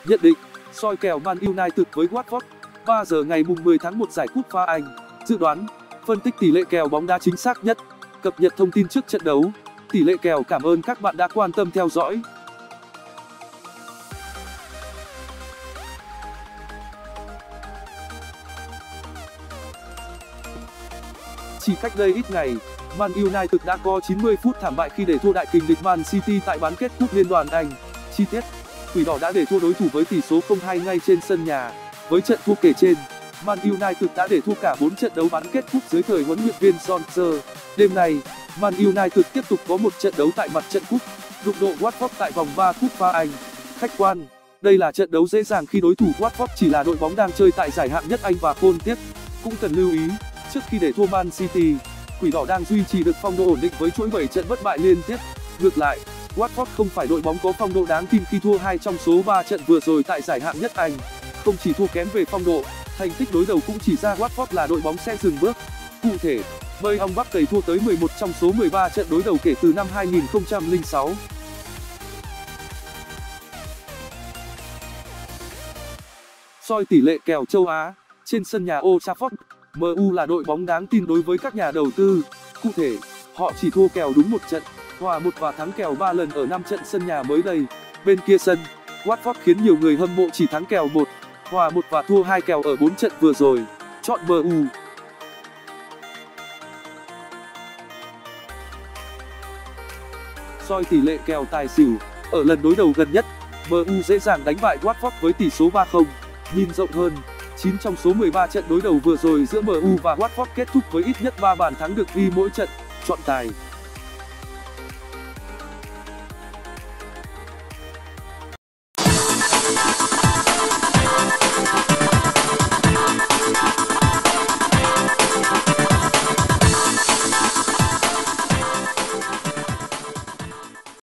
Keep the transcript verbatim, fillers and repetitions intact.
Nhận định, soi kèo Man United với Watford, ba giờ ngày mười tháng một giải Cúp pha Anh. Dự đoán, phân tích tỷ lệ kèo bóng đá chính xác nhất, cập nhật thông tin trước trận đấu. Tỷ lệ kèo. Cảm ơn các bạn đã quan tâm theo dõi. Chỉ cách đây ít ngày, Man United đã có chín mươi phút thảm bại khi để thua đại kình địch Man City tại bán kết Cúp Liên đoàn Anh. Chi tiết, Quỷ đỏ đã để thua đối thủ với tỷ số không hai ngay trên sân nhà. Với trận thua kể trên, Man United đã để thua cả bốn trận đấu bán kết Cúp dưới thời huấn luyện viên Solskjaer. Đêm nay, Man United tiếp tục có một trận đấu tại mặt trận Cúp, đụng độ Watford tại vòng ba Cúp pha Anh. Khách quan, đây là trận đấu dễ dàng khi đối thủ Watford chỉ là đội bóng đang chơi tại giải hạng nhất Anh và khôn tiếc. Cũng cần lưu ý, trước khi để thua Man City, Quỷ đỏ đang duy trì được phong độ ổn định với chuỗi bảy trận bất bại liên tiếp. Ngược lại, Watford không phải đội bóng có phong độ đáng tin khi thua hai trong số ba trận vừa rồi tại giải hạng nhất Anh. Không chỉ thua kém về phong độ, thành tích đối đầu cũng chỉ ra Watford là đội bóng sẽ dừng bước. Cụ thể, Bayern Bắc cày thua tới mười một trong số mười ba trận đối đầu kể từ năm hai nghìn không trăm lẻ sáu. Soi tỷ lệ kèo châu Á trên sân nhà Old Trafford, em u là đội bóng đáng tin đối với các nhà đầu tư. Cụ thể, họ chỉ thua kèo đúng một trận, hòa một và thắng kèo ba lần ở năm trận sân nhà mới đây. Bên kia sân, Watford khiến nhiều người hâm mộ chỉ thắng kèo một, hòa một và thua hai kèo ở bốn trận vừa rồi. Chọn em u. Soi tỷ lệ kèo tài xỉu ở lần đối đầu gần nhất, em u dễ dàng đánh bại Watford với tỷ số ba không. Nhìn rộng hơn, chín trong số mười ba trận đối đầu vừa rồi giữa em u và Watford kết thúc với ít nhất ba bàn thắng được ghi mỗi trận. Chọn tài. We'll be right back.